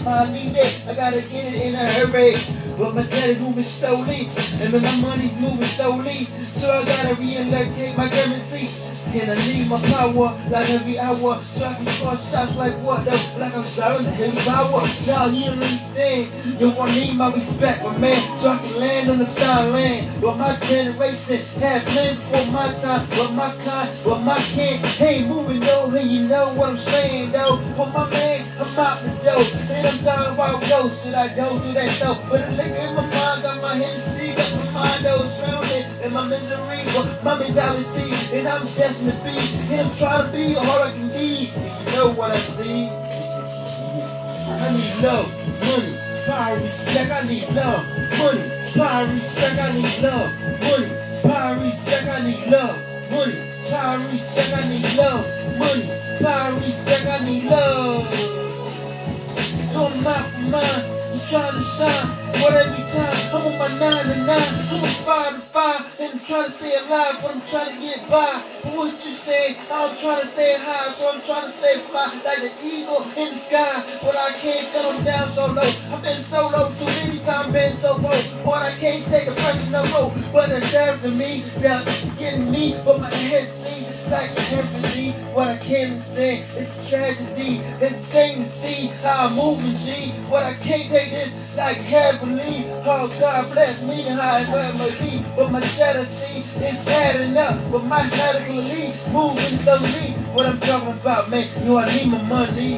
if I need it, I gotta get it in a hurry. But my daddy's moving slowly, and my money's moving slowly, so I gotta reallocate my currency. And I need my power like every hour, so I can call shots like what though? Like I'm driving the heavy power. Now you don't understand. Yo, I need my respect, my man, so I can land on the fine land. But my generation had planned for my time, but my kind, but my kin ain't moving though, and you know what I'm saying though. But my man, I'm out the dough, and I'm talking about go. Should I go do that though? But the liquor in my mind got my Hennessy, got my mind though surrounded, and my misery, but my mentality, and I'm destined to be, and I'm trying to be all I can be. And you know what I see? I need love, money, power, respect. I need love, money, power, respect. I need love, money, power, respect. I need love, money, power, respect. I need love, money, power, respect. I need love. Going out for mine, I'm trying to shine, but every time I'm on my 9 to 9, I'm on 5 to 5, and I'm trying to stay alive, but I'm trying to get by. But what you say? I'm trying to stay high, so I'm trying to stay fly like the eagle in the sky. But I can't come down so low. I've been so low too many times, been so low. But I can't take the pressure no more. But it's there for me, they're getting me, but my head see it's like empathy. What I can't understand, it's a tragedy. It's a shame to see how I'm moving, G. But I can't take this like heavily. Oh, God bless me, however it may be. But my jealousy is adding up. But my medically moving slowly. What I'm talking about, man, you know I need my money.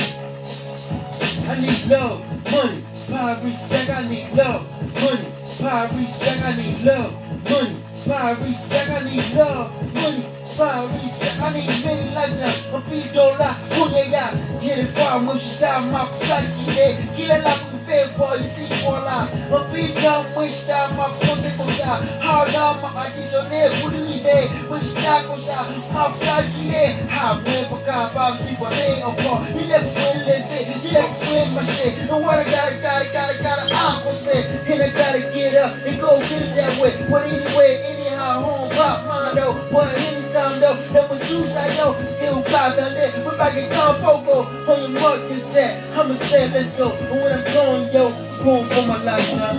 I need love, money, power, respect. I need love, money, power, respect. I need love, money, power, respect. I need love, money, power, respect. I need many legends. I'm feet don't lie, who they got? Get it far, when she die, my blood, get it like we fair boy, see for life. My feet don't wish down, my pussy goes out. How long my ID so near, who do we pay? When she die goes out, my blood, how man, for God, Bob, see what they on call. You never win that shit, you never win my shit. And what I gotta, opposite. And I gotta get up and go get it that way. But anyway, anyhow, home, pop, mine though. But anytime though, that was juice I know. It'll pop down there. We're back in Compogo. On your mark, get set. I'ma say, let's go. And when I'm going, yo, going for my life now.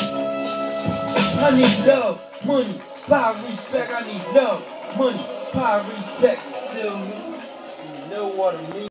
I need love, money, power, respect. I need love, money, power, respect. Feel me? You know what I mean?